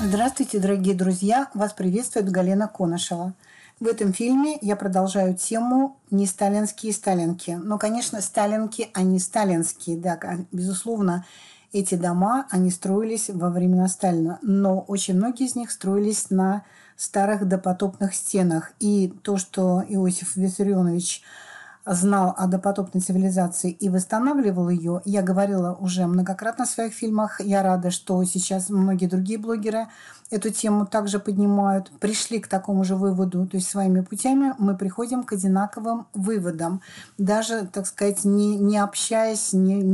Здравствуйте, дорогие друзья! Вас приветствует Галина Конышева. В этом фильме я продолжаю тему «Не сталинские сталинки». Но, конечно, сталинки, а не сталинские. Да, безусловно, эти дома, они строились во времена Сталина. Но очень многие из них строились на старых допотопных стенах. И то, что Иосиф Виссарионович знал о допотопной цивилизации и восстанавливал ее, я говорила уже многократно в своих фильмах. Я рада, что сейчас многие другие блогеры эту тему также поднимают, пришли к такому же выводу. То есть своими путями мы приходим к одинаковым выводам. Даже, так сказать, не общаясь,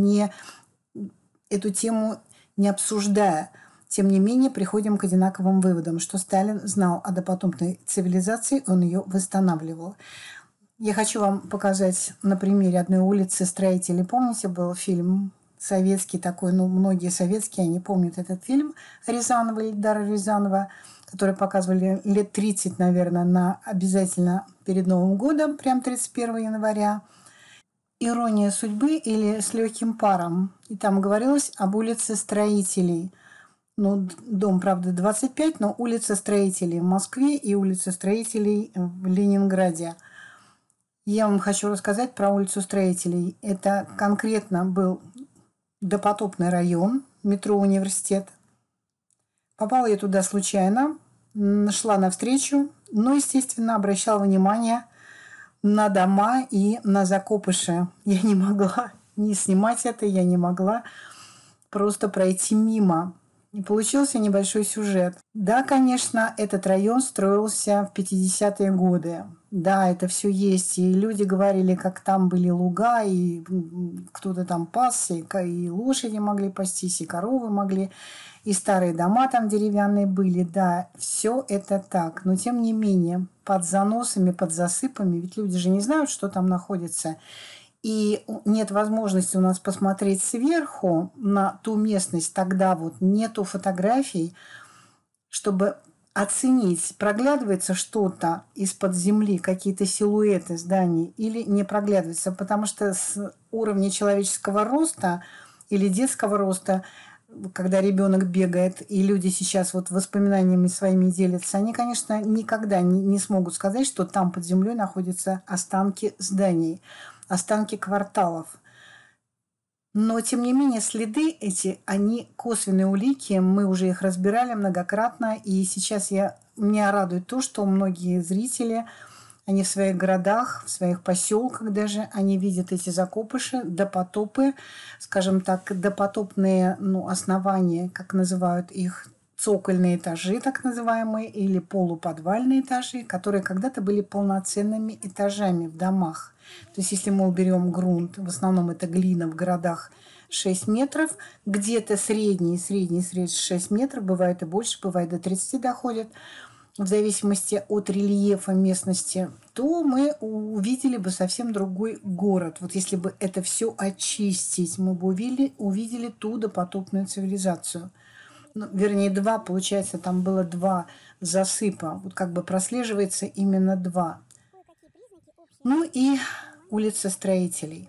эту тему не обсуждая. Тем не менее, приходим к одинаковым выводам, что Сталин знал о допотопной цивилизации, он ее восстанавливал. Я хочу вам показать на примере одной улицы строителей. Помните, был фильм советский такой, многие советские, они помнят этот фильм Рязанова, Эльдара Рязанова, который показывали лет 30, наверное, обязательно перед Новым годом, прям 31 января. «Ирония судьбы» или «С легким паром». И там говорилось об улице строителей. Дом, правда, 25, но улица строителей в Москве и улица строителей в Ленинграде. Я вам хочу рассказать про улицу строителей. Это конкретно был допотопный район, метро «Университет». Попала я туда случайно, шла навстречу, но, естественно, обращала внимание на дома и на закопыши. Я не могла не снимать это, я не могла просто пройти мимо. И получился небольшой сюжет. Да, конечно, этот район строился в 50-е годы. Да, это все есть. И люди говорили, как там были луга, и кто-то там пасся, и лошади могли пастись, и коровы могли, и старые дома там деревянные были. Да, все это так. Но тем не менее, под заносами, под засыпами, ведь люди же не знают, что там находится. И нет возможности у нас посмотреть сверху на ту местность, тогда вот нету фотографий, чтобы оценить, проглядывается что-то из-под земли, какие-то силуэты зданий, или не проглядывается, потому что с уровня человеческого роста или детского роста, когда ребенок бегает, и люди сейчас вот воспоминаниями своими делятся, они, конечно, никогда не смогут сказать, что там под землей находятся останки зданий, останки кварталов. Но, тем не менее, следы эти, они косвенные улики, мы уже их разбирали многократно, и сейчас меня радует то, что многие зрители, они в своих городах, в своих поселках даже, они видят эти закопыши, допотопы, скажем так, допотопные основания, как называют их, цокольные этажи, так называемые, или полуподвальные этажи, которые когда-то были полноценными этажами в домах. То есть, если мы уберем грунт, в основном это глина в городах 6 метров, где-то средний 6 метров, бывает и больше, бывает до 30 доходит, в зависимости от рельефа местности, то мы увидели бы совсем другой город. Вот если бы это все очистить, мы бы увидели ту допотопную цивилизацию. Вернее, получается, там было 2 засыпа. Вот как бы прослеживается именно 2. И улица строителей.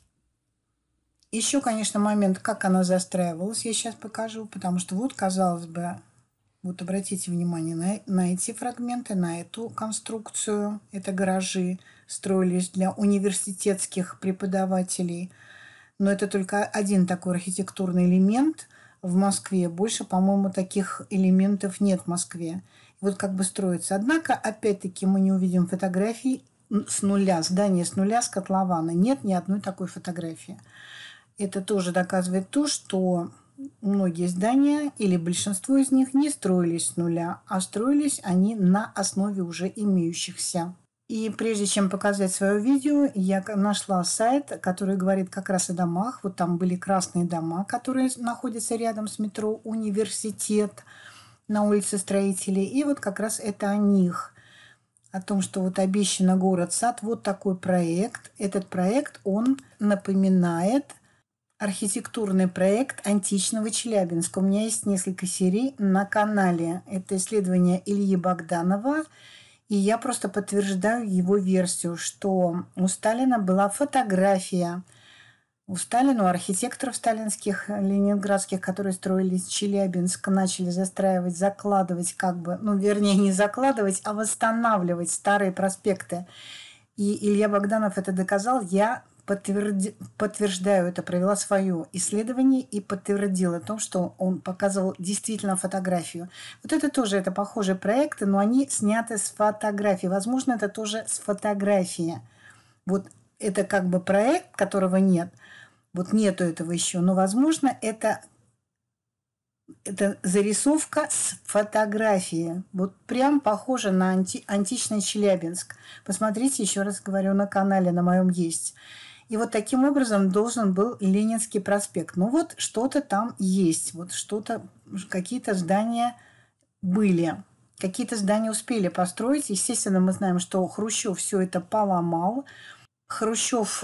Еще, конечно, момент, как она застраивалась, я сейчас покажу, потому что вот, казалось бы, вот обратите внимание на эти фрагменты, на эту конструкцию. Это гаражи строились для университетских преподавателей. Но это только один такой архитектурный элемент в Москве. Больше, по-моему, таких элементов нет в Москве. Вот как бы строится. Однако, опять-таки, мы не увидим фотографий с нуля, здание с нуля, с котлована. Нет ни одной такой фотографии. Это тоже доказывает то, что многие здания или большинство из них не строились с нуля, а строились они на основе уже имеющихся. И прежде чем показать свое видео, я нашла сайт, который говорит как раз о домах. Вот там были красные дома, которые находятся рядом с метро «Университет» на улице Строителей. И вот как раз это о них. О том, что вот обещано город-сад. Вот такой проект. Этот проект, он напоминает архитектурный проект античного Челябинска. У меня есть несколько серий на канале. Это исследование Ильи Богданова. И я просто подтверждаю его версию, что у Сталина была фотография У Сталина, у архитекторов сталинских, ленинградских, которые строили Челябинск, начали застраивать, закладывать как бы, ну, вернее, не закладывать, а восстанавливать старые проспекты. И Илья Богданов это доказал. Я подтверждаю это, провела свое исследование и подтвердила то, что он показывал действительно фотографию. Вот это тоже, это похожие проекты, но они сняты с фотографии. Возможно, это тоже с фотографии. Вот это как бы проект, которого нет. Вот нету этого еще. Но, возможно, это зарисовка с фотографии. Вот прям похоже на античный Челябинск. Посмотрите, еще раз говорю, на канале на моем есть. И вот таким образом должен был Ленинский проспект. Ну вот что-то там есть. Вот что-то, какие-то здания были. Какие-то здания успели построить. Естественно, мы знаем, что Хрущев все это поломал. Хрущев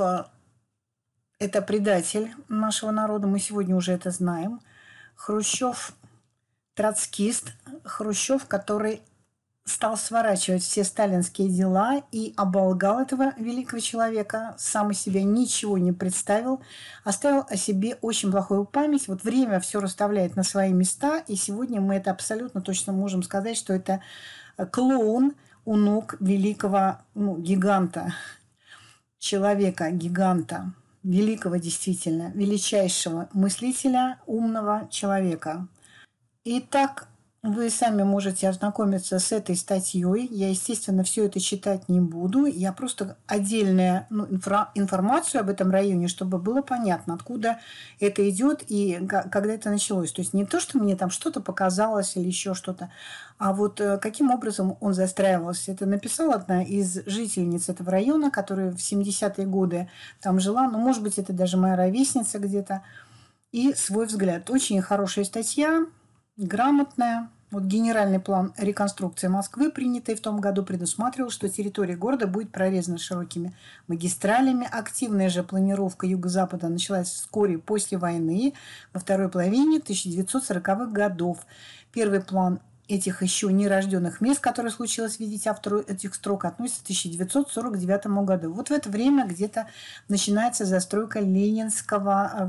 – это предатель нашего народа. Мы сегодня уже это знаем. Хрущев – троцкист. Хрущев, который стал сворачивать все сталинские дела и оболгал этого великого человека, сам из себя ничего не представил, оставил о себе очень плохую память. Вот время все расставляет на свои места, и сегодня мы это абсолютно точно можем сказать, что это клоун у ног великого гиганта, человека, гиганта, великого действительно, величайшего мыслителя, умного человека. Итак, вы сами можете ознакомиться с этой статьей. Я, естественно, все это читать не буду. Я просто отдельную информацию об этом районе, чтобы было понятно, откуда это идет и когда это началось. То есть не то, что мне там что-то показалось или еще что-то, а вот каким образом он застраивался. Это написала одна из жительниц этого района, которая в 70-е годы там жила. Ну, может быть, это даже моя ровесница где-то. И свой взгляд. Очень хорошая статья. Грамотная. Вот генеральный план реконструкции Москвы, принятый в том году, предусматривал, что территория города будет прорезана широкими магистралями. Активная же планировка юго-запада началась вскоре после войны, во второй половине 1940-х годов. Первый план этих еще нерожденных мест, которое случилось, видите, автору этих строк, относится к 1949 году. Вот в это время где-то начинается застройка Ленинского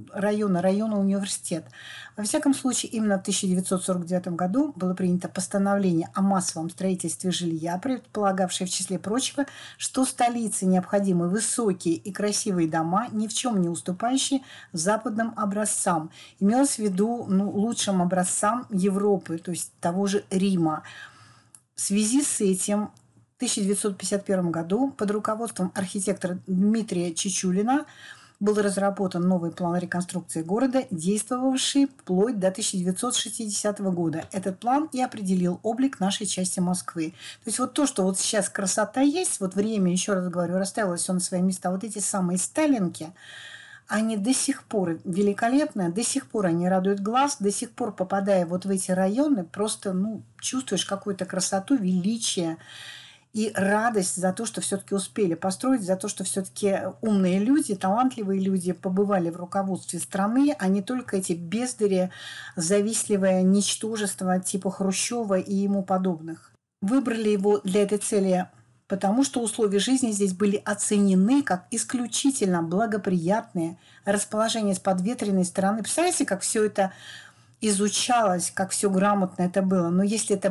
района университет. Во всяком случае, именно в 1949 году было принято постановление о массовом строительстве жилья, предполагавшее, в числе прочего, что столице необходимы высокие и красивые дома, ни в чем не уступающие западным образцам. Имелось в виду лучшим образцам Европы, то есть того же Рима. В связи с этим в 1951 году под руководством архитектора Дмитрия Чичулина был разработан новый план реконструкции города, действовавший вплоть до 1960 года. Этот план и определил облик нашей части Москвы. То есть вот то, что вот сейчас красота есть, вот время, еще раз говорю, расставилось все на свои места, вот эти самые сталинки, они до сих пор великолепны, до сих пор они радуют глаз, до сих пор, попадая вот в эти районы, просто чувствуешь какую-то красоту, величие и радость за то, что все-таки успели построить, за то, что все-таки умные люди, талантливые люди побывали в руководстве страны, а не только эти бездари, завистливое ничтожество типа Хрущева и ему подобных. Выбрали его для этой цели, потому что условия жизни здесь были оценены как исключительно благоприятные, расположение с подветренной стороны. Представляете, как все это изучалось, как все грамотно это было. Но если это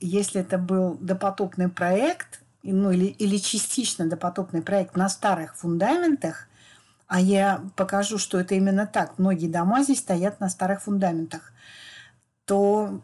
был допотопный проект, или частично допотопный проект на старых фундаментах, а я покажу, что это именно так, многие дома здесь стоят на старых фундаментах, то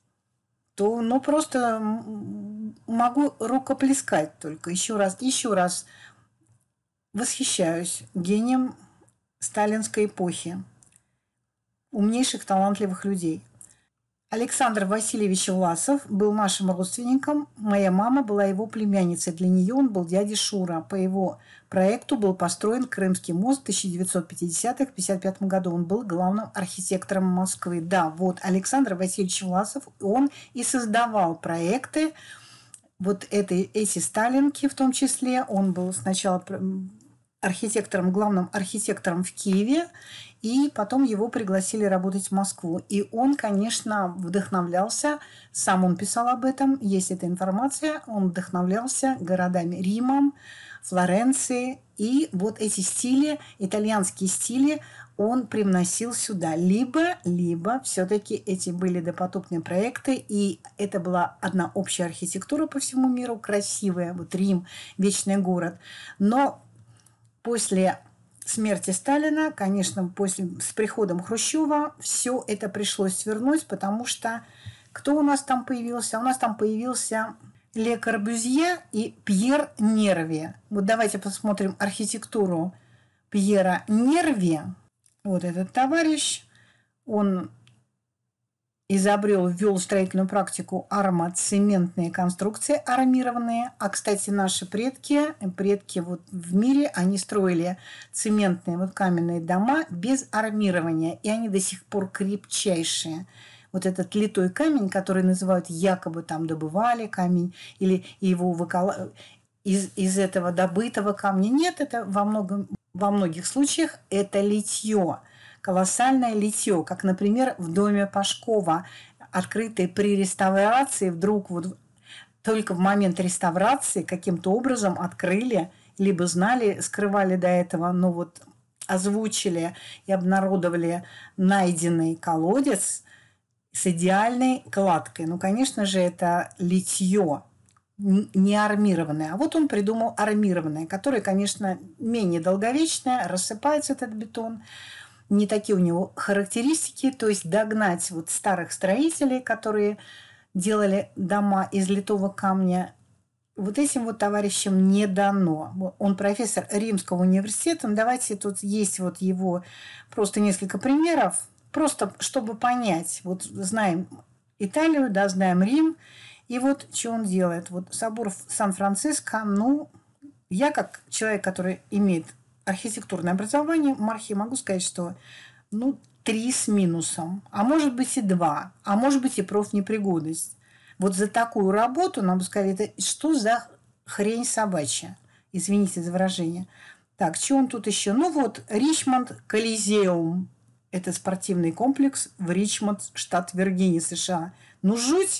просто могу рукоплескать только. Еще раз восхищаюсь гением сталинской эпохи, умнейших, талантливых людей. Александр Васильевич Власов был нашим родственником. Моя мама была его племянницей. Для нее он был дядя Шура. По его проекту был построен Крымский мост в 1950-55 году. Он был главным архитектором Москвы. Да, вот Александр Васильевич Власов, он и создавал проекты. Вот эти сталинки в том числе. Он был сначала главным архитектором в Киеве, и потом его пригласили работать в Москву. И он, конечно, вдохновлялся, сам он писал об этом, есть эта информация, он вдохновлялся городами Римом, Флоренции. И вот эти стили, итальянские стили, он привносил сюда. Либо все-таки эти были допотопные проекты, и это была одна общая архитектура по всему миру, красивая, вот Рим, вечный город. Но после смерти Сталина, конечно, с приходом Хрущева все это пришлось свернуть, потому что кто у нас там появился? У нас там появился Ле Корбюзье и Пьер Нерви. Вот давайте посмотрим архитектуру Пьера Нерви. Вот этот товарищ, он ввел в строительную практику армоцементные конструкции армированные. А, кстати, наши предки вот в мире, они строили цементные вот каменные дома без армирования. И они до сих пор крепчайшие. Вот этот литой камень, который называют якобы там добывали камень, или его из этого добытого камня. Нет, это во многих случаях это литье. Колоссальное литье, как, например, в доме Пашкова, открытый при реставрации, вдруг вот только в момент реставрации каким-то образом открыли, либо знали, скрывали до этого, но вот озвучили и обнародовали найденный колодец с идеальной кладкой. Ну, конечно же, это литье, не армированное. А вот он придумал армированное, которое, конечно, менее долговечное, рассыпается этот бетон, не такие у него характеристики, то есть догнать вот старых строителей, которые делали дома из литого камня, вот этим вот товарищам не дано. Он профессор Римского университета. Давайте тут есть вот его просто несколько примеров, просто чтобы понять. Вот знаем Италию, да, знаем Рим, и вот что он делает. Вот собор в Сан-Франциско, ну, я как человек, который имеет архитектурное образование, Мархи, могу сказать, что 3 с минусом, а может быть и 2, а может быть и профнепригодность. Вот за такую работу нам бы сказали, это что за хрень собачья? Извините за выражение. Так, что он тут еще? Ну вот, Ричмонд Колизеум. Это спортивный комплекс в Ричмонд, штат Виргиния, США. Ну,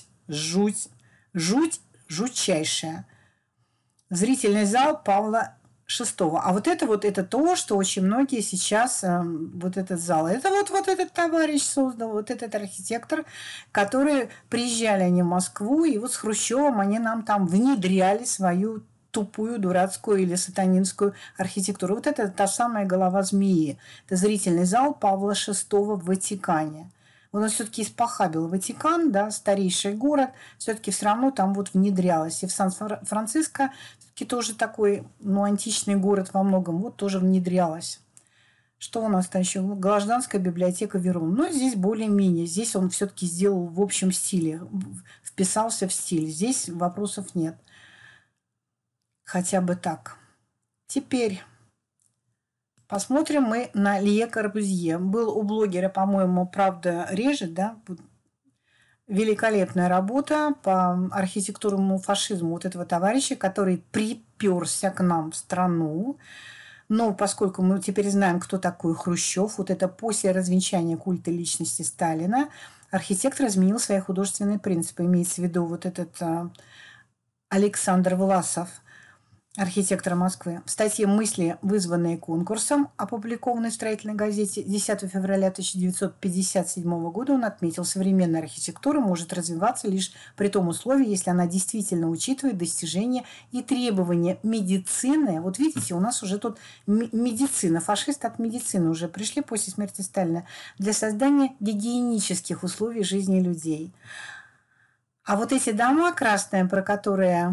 жуть жутчайшая. Зрительный зал Павла VI. А вот это то, что очень многие сейчас, вот этот зал, это вот этот товарищ создал, вот этот архитектор, которые приезжали они в Москву, и вот с Хрущевым они нам там внедряли свою тупую, дурацкую или сатанинскую архитектуру. Вот это та самая голова змеи. Это зрительный зал Павла VI в Ватикане. Он все-таки испохабил Ватикан, да, старейший город, все-таки все равно там вот внедрялось. И в Сан-Франциско все-таки тоже такой, античный город во многом, вот тоже внедрялось. Что у нас там еще? Гражданская библиотека Верон. Но здесь более-менее. Здесь он все-таки сделал в общем стиле, вписался в стиль. Здесь вопросов нет. Хотя бы так. Теперь посмотрим мы на Ле Корбюзье. Был у блогера, по-моему, правда, режет, да? Великолепная работа по архитектурному фашизму вот этого товарища, который приперся к нам в страну. Но поскольку мы теперь знаем, кто такой Хрущев, вот это после развенчания культа личности Сталина, архитектор изменил свои художественные принципы. Имеется в виду вот этот Александр Власов, архитектора Москвы. В статье «Мысли, вызванные конкурсом», опубликованной в «Строительной газете» 10 февраля 1957 года, он отметил, современная архитектура может развиваться лишь при том условии, если она действительно учитывает достижения и требования медицины. Вот видите, у нас уже тут медицина, фашисты от медицины уже пришли после смерти Сталина для создания гигиенических условий жизни людей. А вот эти дома красные, про которые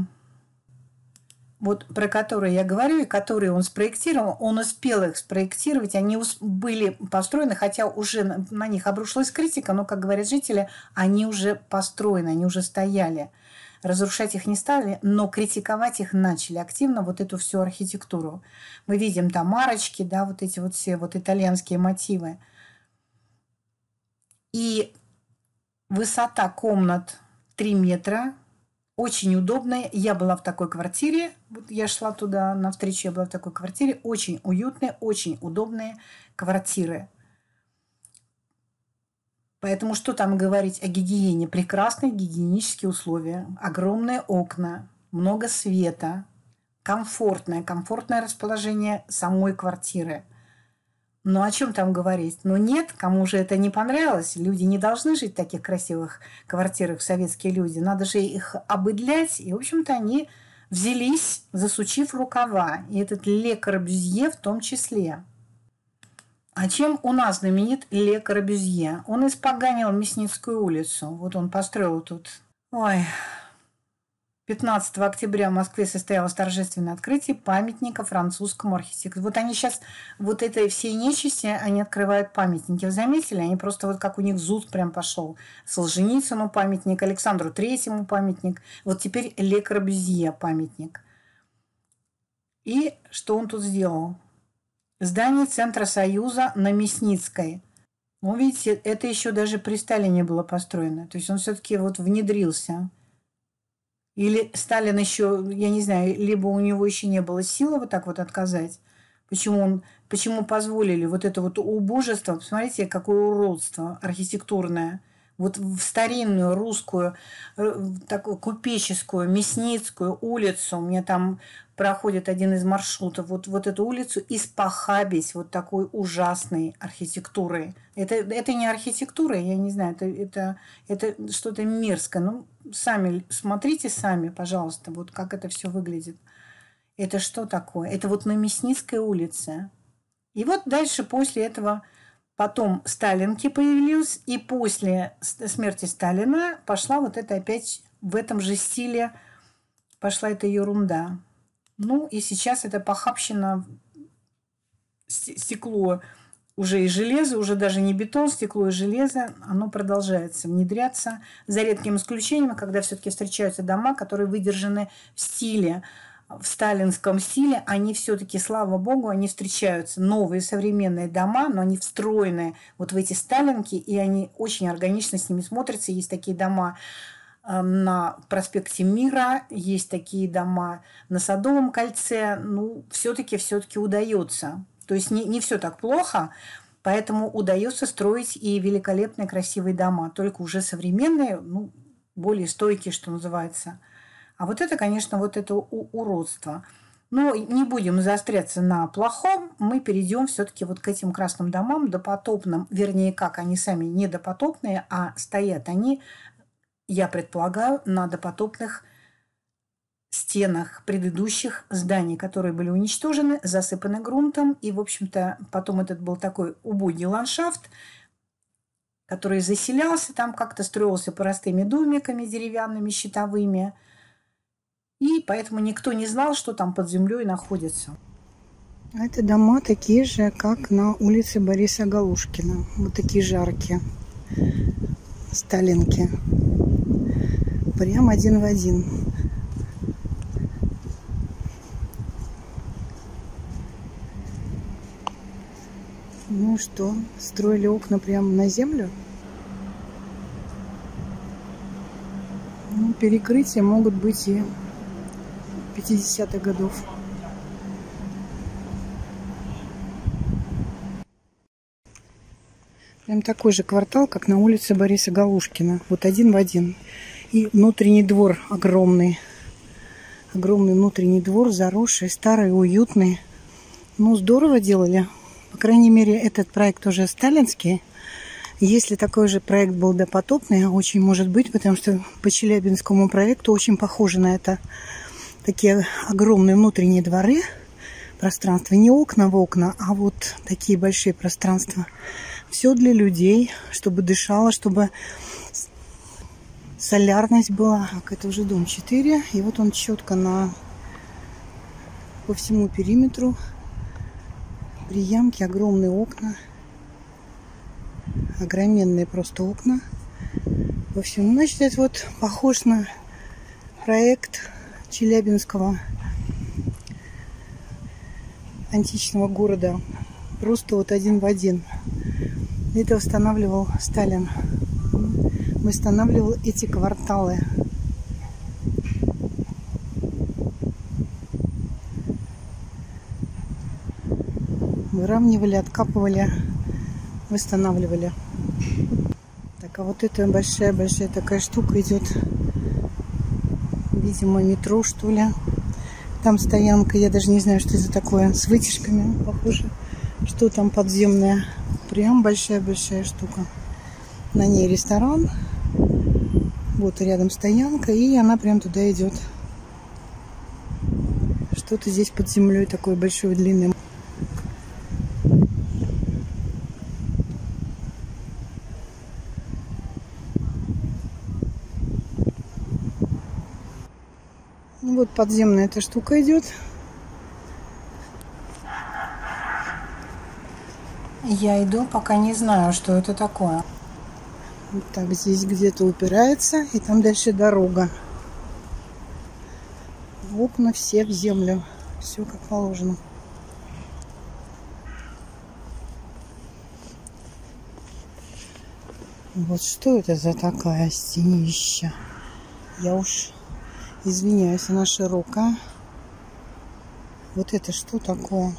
я говорю, и которые он спроектировал, он успел их спроектировать, они были построены, хотя уже на них обрушилась критика, но, как говорят жители, они уже построены, они уже стояли. Разрушать их не стали, но критиковать их начали активно, вот эту всю архитектуру. Мы видим там арочки, да, вот эти вот все вот итальянские мотивы. И высота комнат 3 метра, очень удобная. Я была в такой квартире. Вот я шла туда навстречу, я была в такой квартире. Очень уютные, очень удобные квартиры. Поэтому что там говорить о гигиене? Прекрасные гигиенические условия. Огромные окна, много света, комфортное расположение самой квартиры. Ну, о чем там говорить? Ну, нет, кому же это не понравилось. Люди не должны жить в таких красивых квартирах, советские люди. Надо же их обыдлять. И, в общем-то, они взялись, засучив рукава. И этот Ле Корбюзье в том числе. А чем у нас знаменит Ле Корбюзье? Он испоганил Мясницкую улицу. Вот он построил тут. 15 октября в Москве состоялось торжественное открытие памятника французскому архитектору. Вот они сейчас, вот этой всей нечисти, они открывают памятники. Вы заметили? Они просто вот как у них зуд прям пошел. Солженицыну памятник, Александру Третьему памятник. Вот теперь Ле Корбюзье памятник. И что он тут сделал? Здание Центра Союза на Мясницкой. Ну, видите, это еще даже при Сталине было построено. То есть он все-таки вот внедрился. Или Сталин еще, я не знаю, либо у него еще не было силы вот так вот отказать. Почему позволили вот это вот убожество? Посмотрите, какое уродство архитектурное. Вот в старинную русскую, такую купеческую, Мясницкую улицу, у меня там проходит один из маршрутов, вот эту улицу испохабить вот такой ужасной архитектурой. Это не архитектура, я не знаю, это что-то мерзкое. Ну, сами смотрите сами, пожалуйста, вот как это все выглядит. Это что такое? Это вот на Мясницкой улице. И вот дальше после этого потом Сталинки появились, и после смерти Сталина пошла вот это опять в этом же стиле, пошла эта ерунда. Ну, и сейчас это похабщина, стекло уже и железо, уже даже не бетон, стекло и железо, оно продолжается внедряться, за редким исключением, когда все-таки встречаются дома, которые выдержаны в стиле, в сталинском стиле, они все-таки, слава богу, они встречаются. Новые современные дома, но они встроены вот в эти сталинки, и они очень органично с ними смотрятся. Есть такие дома на проспекте Мира, есть такие дома на Садовом кольце. Ну, все-таки удается. То есть не все так плохо, поэтому удается строить и великолепные красивые дома, только уже современные, ну, более стойкие, что называется. А вот это, конечно, вот это уродство. Но не будем заостряться на плохом, мы перейдем все-таки вот к этим красным домам допотопным, вернее, как они сами не допотопные, а стоят они, я предполагаю, на допотопных стенах предыдущих зданий, которые были уничтожены, засыпаны грунтом. И, в общем-то, потом этот был такой убогий ландшафт, который заселялся там, как-то строился простыми домиками деревянными, щитовыми. И поэтому никто не знал, что там под землей находится. Это дома такие же, как на улице Бориса Галушкина. Вот такие жаркие. Сталинки. Прям один в один. Ну что, строили окна прямо на землю? Ну, перекрытия могут быть и 50-х годов. Прям такой же квартал, как на улице Бориса Галушкина. Вот один в один. И внутренний двор огромный. Огромный внутренний двор, заросший, старый, уютный. Ну, здорово делали. По крайней мере, этот проект уже сталинский. Если такой же проект был допотопный, очень может быть, потому что по Челябинскому проекту очень похоже на это. Такие огромные внутренние дворы, пространства, не окна в окна, а вот такие большие пространства. Все для людей, чтобы дышало, чтобы солярность была. Так, это уже дом 4, и вот он четко по всему периметру. Приемки, огромные окна, огроменные просто окна. В общем, значит, это вот похож на проект Челябинского античного города. Просто вот один в один. Это восстанавливал Сталин. Восстанавливал эти кварталы. Выравнивали, откапывали, восстанавливали. Так, а вот эта большая такая штука идет. Видимо, метро, что ли. Там стоянка, я даже не знаю, что это такое, с вытяжками, похоже, что там подземная. Прям большая-большая штука. На ней ресторан. Вот рядом стоянка, и она прям туда идет. Что-то здесь под землей такое большое, длинное. Вот подземная эта штука идет. Я иду, пока не знаю, что это такое. Вот так здесь где-то упирается, и там дальше дорога. Окна все в землю. Все как положено. Вот что это за такая стенища? Я уж извиняюсь, она широкая. Вот это что такое?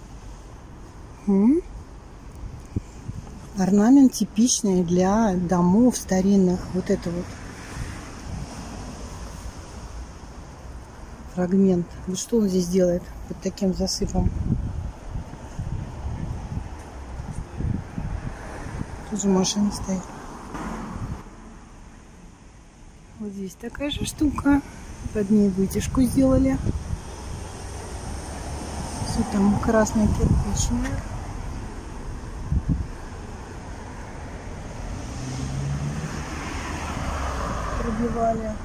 Орнамент типичный для домов старинных. Вот это вот фрагмент. Вот что он здесь делает под таким засыпом? Тут же машина стоит. Вот здесь такая же штука. Под ней вытяжку сделали. Все там красное кирпичное. Пробивали.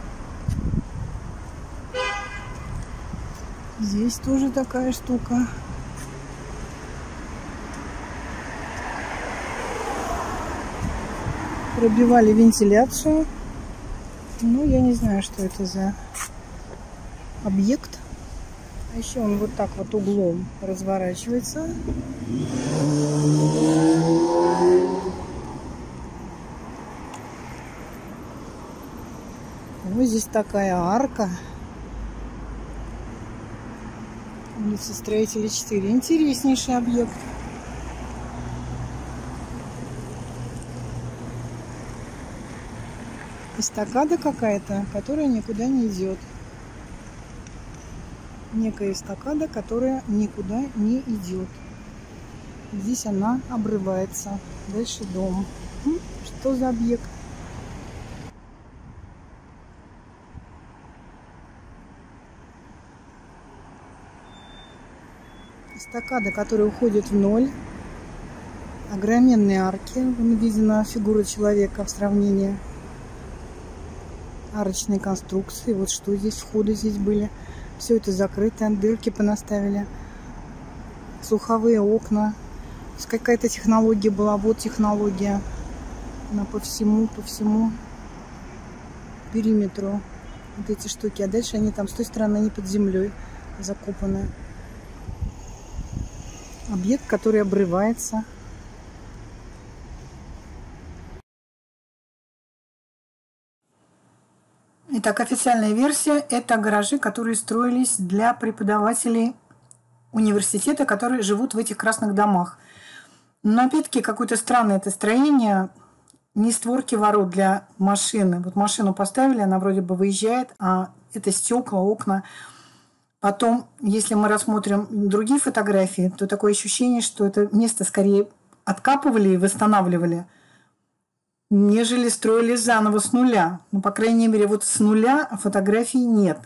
Здесь тоже такая штука. Пробивали вентиляцию. Ну, я не знаю, что это за объект. А еще он вот так вот углом разворачивается. Вот здесь такая арка. Улица Строителей 4. Интереснейший объект. Эстакада какая-то, которая никуда не идет. Некая эстакада, которая никуда не идет. Здесь она обрывается. Дальше дом. Что за объект? Эстакада, которая уходит в ноль. Огроменные арки. Видена фигура человека в сравнении. Арочные конструкции. Вот что здесь, входы здесь были. Все это закрыто, дырки понаставили. Слуховые окна. Какая-то технология была. Вот технология. Она по всему периметру. Вот эти штуки. А дальше они там с той стороны, они под землей закопаны. Объект, который обрывается. Итак, официальная версия – это гаражи, которые строились для преподавателей университета, которые живут в этих красных домах. Но опять-таки какое-то странное это строение. Не створки ворот для машины. Вот машину поставили, она вроде бы выезжает, а это стекла, окна. Потом, если мы рассмотрим другие фотографии, то такое ощущение, что это место скорее откапывали и восстанавливали, нежели строили заново с нуля. Ну, по крайней мере, вот с нуля фотографий нет.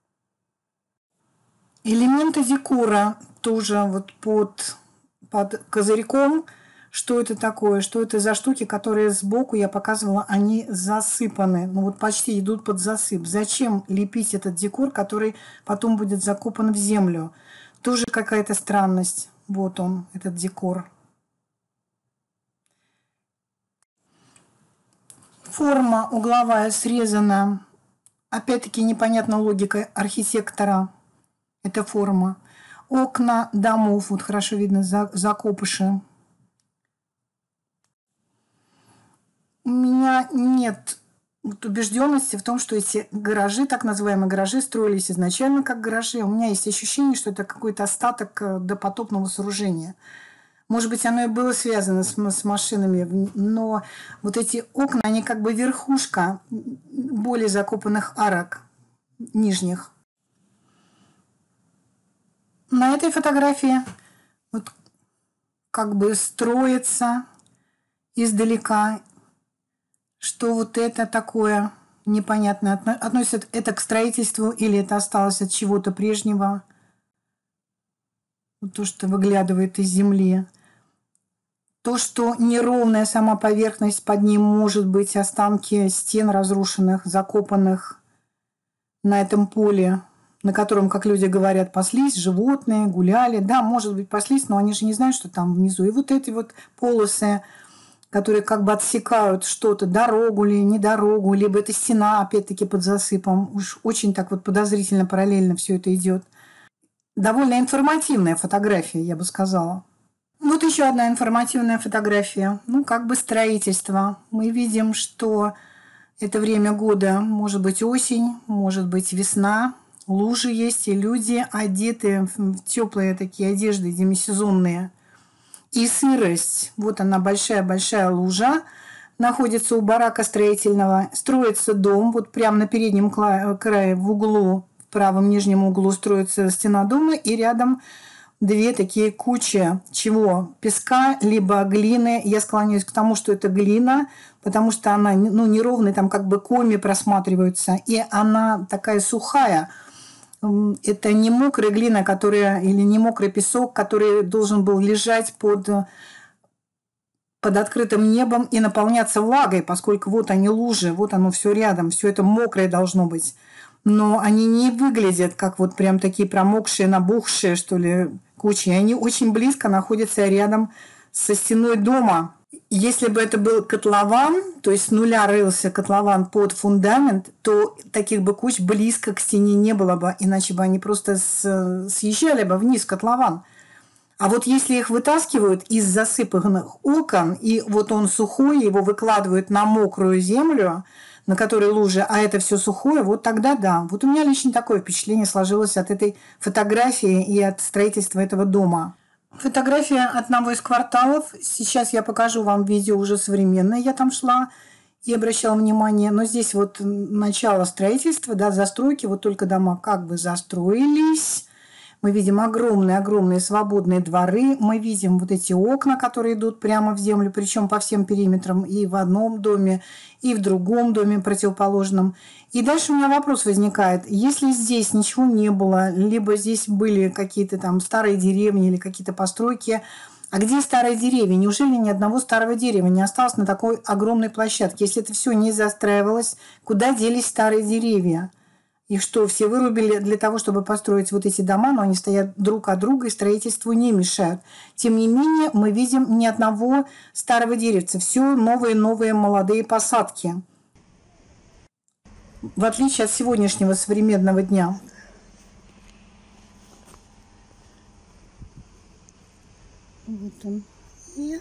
Элементы декора тоже вот под козырьком. Что это такое? Что это за штуки, которые сбоку, я показывала, они засыпаны. Ну вот почти идут под засып. Зачем лепить этот декор, который потом будет закопан в землю? Тоже какая-то странность. Вот он, этот декор. Форма угловая срезана. Опять-таки непонятна логика архитектора. Это форма. Окна домов. Вот хорошо видно закопыши. У меня нет убежденности в том, что эти гаражи, так называемые гаражи, строились изначально как гаражи. У меня есть ощущение, что это какой-то остаток допотопного сооружения. Может быть, оно и было связано с машинами, но вот эти окна, они как бы верхушка более закопанных арок нижних. На этой фотографии вот как бы строится издалека, что вот это такое непонятное. Относится это к строительству или это осталось от чего-то прежнего? Вот то, что выглядывает из земли. То, что неровная сама поверхность, под ним может быть останки стен разрушенных, закопанных на этом поле, на котором, как люди говорят, паслись животные, гуляли. Да, может быть, паслись, но они же не знают, что там внизу. И вот эти вот полосы, которые как бы отсекают что-то, дорогу ли, не дорогу, либо это стена, опять-таки, под засыпом. Уж очень так вот подозрительно параллельно все это идет. Довольно информативная фотография, я бы сказала. Вот еще одна информативная фотография. Ну, как бы строительство. Мы видим, что это время года, может быть, осень, может быть, весна. Лужи есть, и люди одеты в теплые такие одежды демисезонные. И сырость. Вот она, большая-большая лужа. Находится у барака строительного. Строится дом. Вот прямо на переднем крае в углу, в правом нижнем углу строится стена дома. И рядом две такие кучи чего? Песка, либо глины. Я склоняюсь к тому, что это глина, потому что она неровная, там как бы коми просматриваются. И она такая сухая. Это не мокрая глина, или не мокрый песок, который должен был лежать под открытым небом и наполняться влагой, поскольку вот они лужи, вот оно все рядом, все это мокрое должно быть. Но они не выглядят как вот прям такие промокшие, набухшие, что ли, кучи. Они очень близко находятся рядом со стеной дома. Если бы это был котлован, то есть с нуля рылся котлован под фундамент, то таких бы куч близко к стене не было бы, иначе бы они просто съезжали бы вниз в котлован. А вот если их вытаскивают из засыпанных окон, и вот он сухой, его выкладывают на мокрую землю, на которой лужи, а это все сухое, вот тогда да. Вот у меня лично такое впечатление сложилось от этой фотографии и от строительства этого дома. Фотография одного из кварталов. Сейчас я покажу вам видео уже современное. Я там шла и обращала внимание. Но здесь вот начало строительства, да, застройки. Вот только дома как бы застроились. Мы видим огромные свободные дворы. Мы видим вот эти окна, которые идут прямо в землю, причем по всем периметрам. И в одном доме, и в другом доме противоположном. И дальше у меня вопрос возникает. Если здесь ничего не было, либо здесь были какие-то там старые деревни или какие-то постройки, а где старые деревья? Неужели ни одного старого дерева не осталось на такой огромной площадке? Если это все не застраивалось, куда делись старые деревья? Их что, все вырубили для того, чтобы построить вот эти дома, но они стоят друг от друга и строительству не мешают. Тем не менее, мы видим ни одного старого деревца. Все новые молодые посадки. В отличие от сегодняшнего современного дня. Вот он. И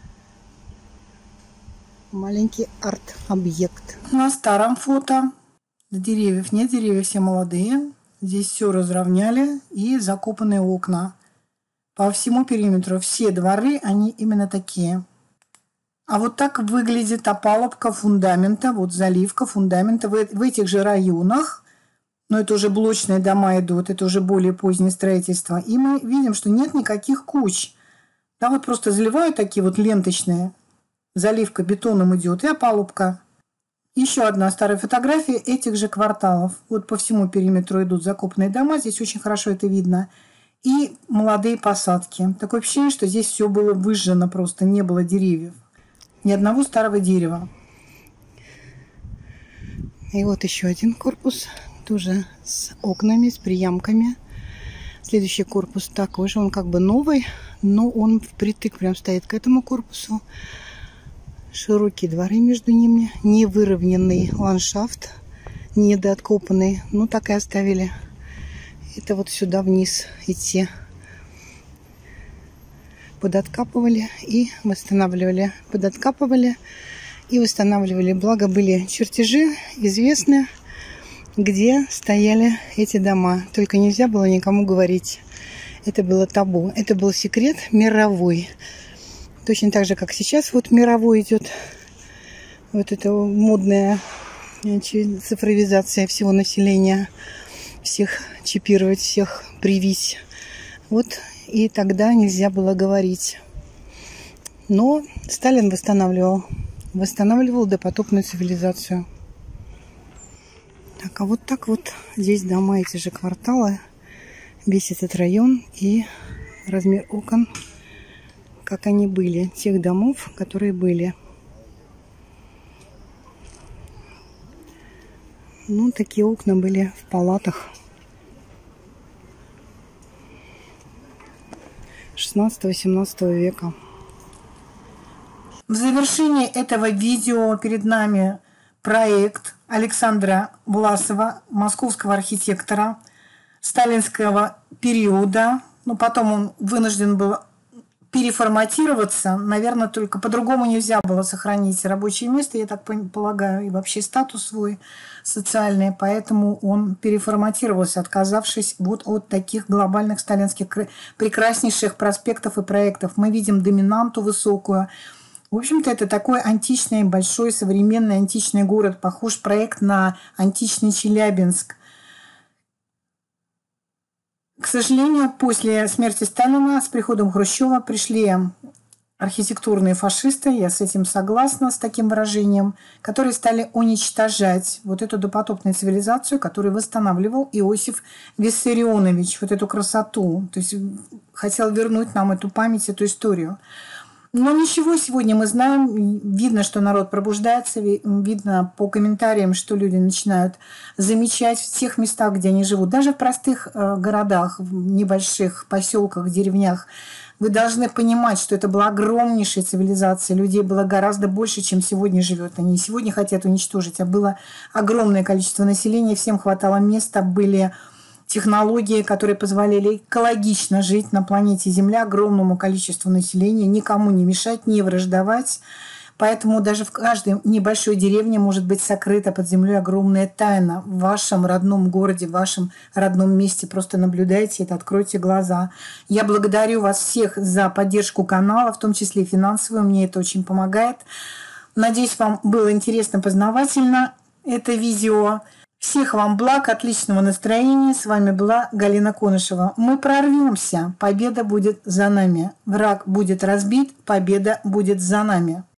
маленький арт-объект. На старом фото деревьев нет, деревья все молодые. Здесь все разровняли и закопанные окна. По всему периметру все дворы, они именно такие. А вот так выглядит опалубка фундамента, вот заливка фундамента в этих же районах. Но это уже блочные дома идут, это уже более позднее строительство. И мы видим, что нет никаких куч. Да, вот просто заливают такие вот ленточные. Заливка бетоном идет и опалубка. Еще одна старая фотография этих же кварталов. Вот по всему периметру идут закопанные дома. Здесь очень хорошо это видно. И молодые посадки. Такое ощущение, что здесь все было выжжено просто, не было деревьев. Ни одного старого дерева. И вот еще один корпус. Тоже с окнами, с приямками. Следующий корпус такой же. Он как бы новый, но он впритык прям стоит к этому корпусу. Широкие дворы между ними. Невыровненный ландшафт. Недооткопанный. Ну, так и оставили. Это вот сюда вниз идти. Подоткапывали и восстанавливали. Подоткапывали и восстанавливали. Благо были чертежи известны, где стояли эти дома. Только нельзя было никому говорить. Это было табу. Это был секрет мировой. Точно так же, как сейчас вот мировой идет. Вот это модная цифровизация всего населения. Всех чипировать, всех привить. Вот и тогда нельзя было говорить. Но Сталин восстанавливал допотопную цивилизацию. Так, а вот так вот здесь дома, эти же кварталы, весь этот район и размер окон, как они были, тех домов, которые были. Ну, такие окна были в палатах 16-18 века. В завершении этого видео перед нами проект Александра Власова, московского архитектора сталинского периода. Но потом он вынужден был переформатироваться. Наверное, только по-другому нельзя было сохранить рабочее место, я так полагаю, и вообще статус свой социальный. Поэтому он переформатировался, отказавшись вот от таких глобальных сталинских прекраснейших проспектов и проектов. Мы видим доминанту высокую. В общем-то, это такой античный, большой, современный античный город. Похож проект на античный Челябинск. К сожалению, после смерти Сталина с приходом Хрущева пришли архитектурные фашисты, я с этим согласна, с таким выражением, которые стали уничтожать вот эту допотопную цивилизацию, которую восстанавливал Иосиф Виссарионович, вот эту красоту. То есть хотел вернуть нам эту память, эту историю. Но ничего, сегодня мы знаем, видно, что народ пробуждается, видно по комментариям, что люди начинают замечать в тех местах, где они живут, даже в простых городах, в небольших поселках, деревнях. Вы должны понимать, что это была огромнейшая цивилизация, людей было гораздо больше, чем сегодня живет. Они и сегодня хотят уничтожить, а было огромное количество населения, всем хватало места, были технологии, которые позволяли экологично жить на планете Земля огромному количеству населения, никому не мешать, не враждовать. Поэтому даже в каждой небольшой деревне может быть сокрыта под землей огромная тайна. В вашем родном городе, в вашем родном месте. Просто наблюдайте это, откройте глаза. Я благодарю вас всех за поддержку канала, в том числе и финансовую. Мне это очень помогает. Надеюсь, вам было интересно, познавательно это видео. Всех вам благ, отличного настроения. С вами была Галина Конышева. Мы прорвемся. Победа будет за нами. Враг будет разбит. Победа будет за нами.